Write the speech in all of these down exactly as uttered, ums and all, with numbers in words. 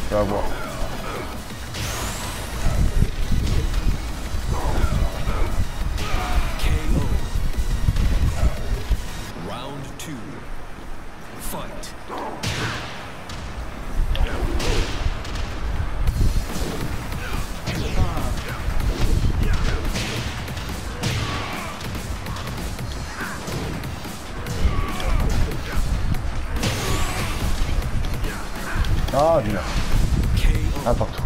On va voir. K O. Round two. Fight. Ah, bien. K O. Un partout.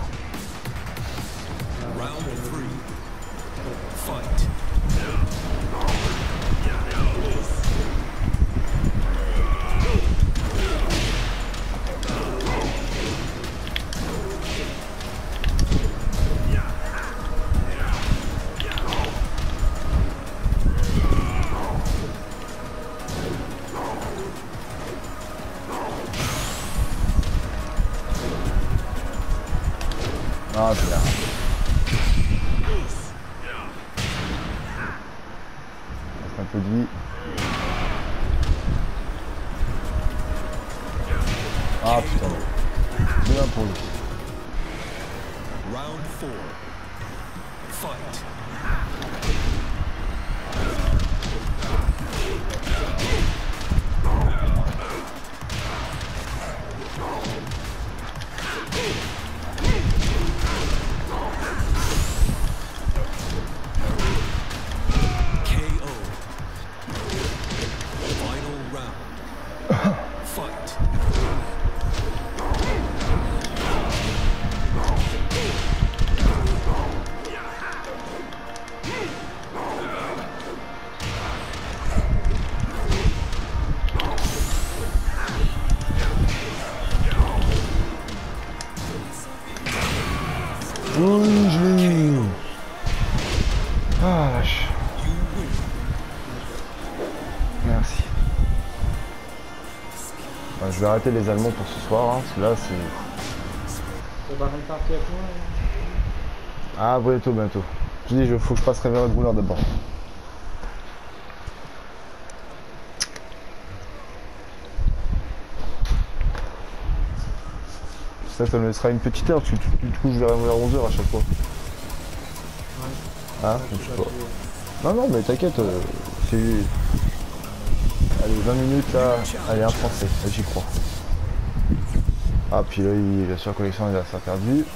Round three. Fight. Ah, bien. Reste un peu de vie. Ah putain. deux un pour lui. Round four. Fight. K O. Final round. Fight. Oui, je l'ai eu. Ah, vache. Merci. Bah, je vais arrêter les Allemands pour ce soir, hein, parce que là c'est... On va repartir avec moi. Ah, bientôt, bientôt. Je dis, il faut que je passe réveiller le rouleur d'abord. Ça, ça me laissera une petite heure, parce que du coup, je vais vers onze heures à chaque fois. Ouais. Ah, je sais pas. Non, non, mais t'inquiète, euh, c'est... Allez, vingt minutes là. Allez, un français, j'y crois. Ah, puis là, il, la surconnexion, il a ça perdu.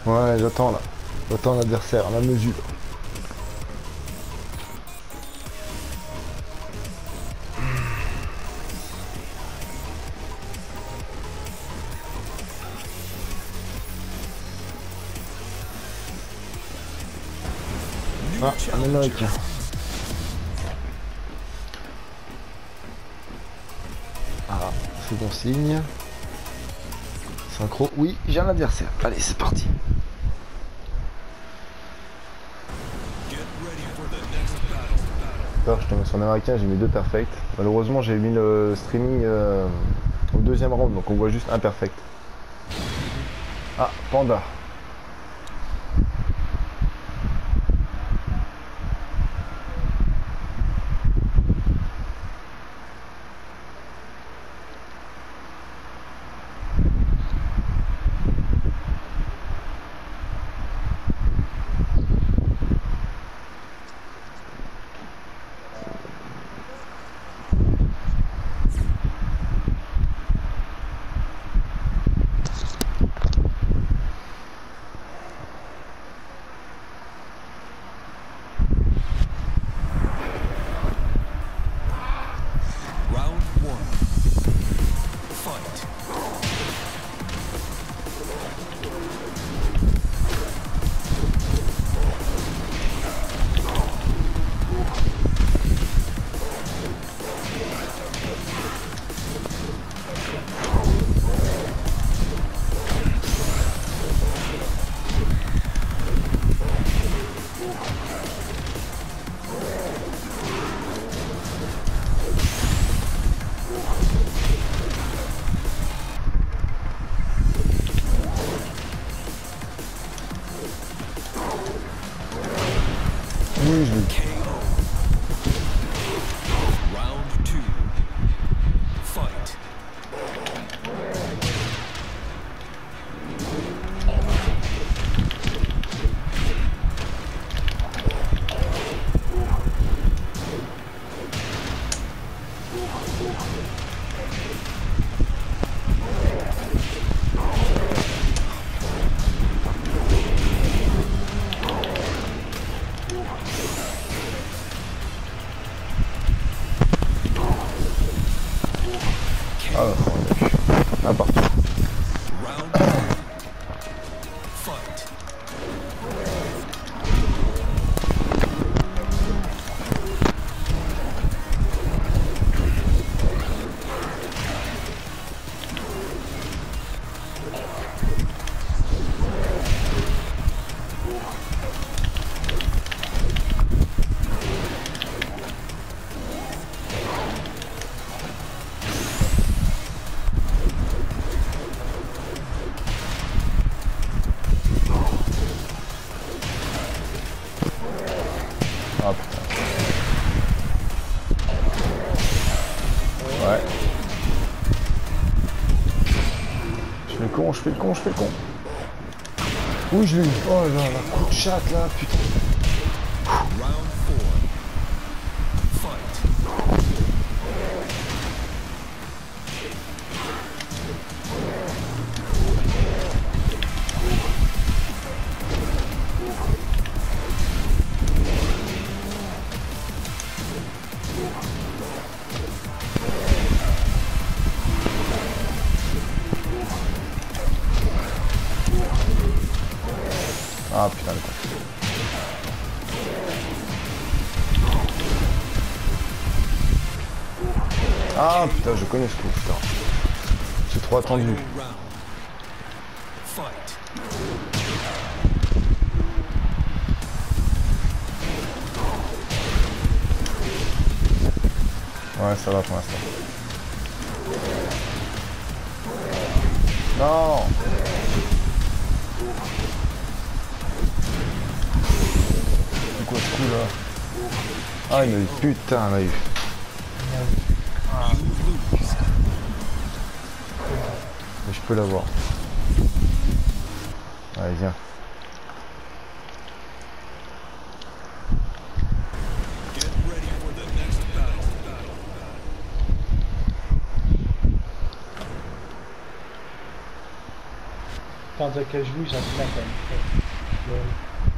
Ouais, j'attends là. J'attends l'adversaire à la mesure. Ah, un américain. Ah, c'est bon signe. Synchro, oui, j'ai un adversaire. Allez, c'est parti. Alors, je tombé sur un américain, j'ai mis deux perfects. Malheureusement, j'ai mis le streaming euh, au deuxième round, donc on voit juste un perfect. Ah, Panda. Oui, je l'ai. K O. Round two. Fight. Ah, ouais. Un partout. Round two. Fight. Ah putain. Ouais. Je fais le con, je fais le con, je fais le con. Oui, je l'ai eu. Oh là là, coup de chatte là, putain. Round four. Fight. Ah putain, le con. Ah putain, je connais ce coup, putain. C'est trop attendu. Final round. Fight. Ouais, ça va pour l'instant. Non. C'est quoi ce coup là? Ah, il m'a eu, putain, il m'a eu. Mais je peux l'avoir. Allez, viens. Get ready for the next battle. quand dire que je joue, j'en suis là quand même. Ouais.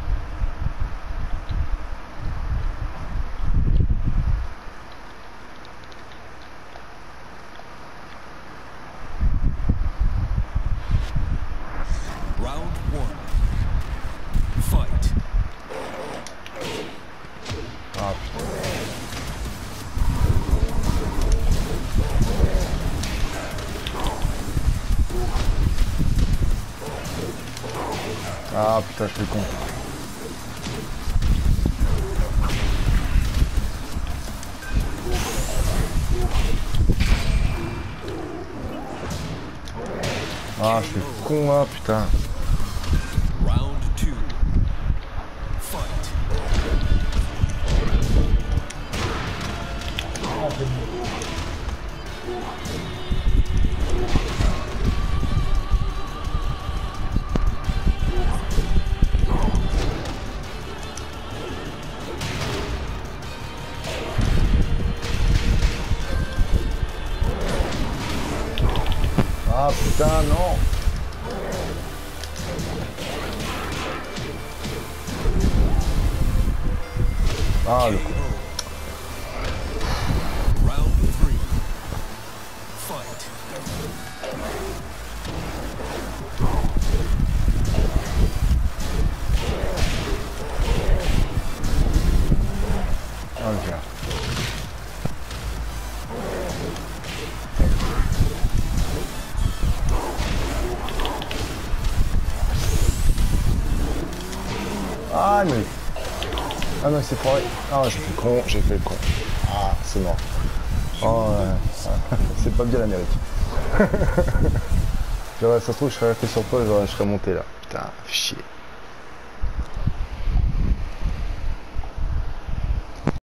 Round one. Fight. Ah putain. Ah putain, je fais con. Ah, je suis con là, putain. Round two. Fight. Ah, c'est bon. Ah putain, non. Ah, le con. Round three. Fight. Ah, le gars. Ah, mais... Ah non, c'est foiré. Ah, j'ai fait le con, j'ai fait le con. Ah, c'est mort. Oh, ouais. C'est pas bien l'Amérique. Ça se trouve, je serais resté sur toi, je serais monté là. Putain, chier.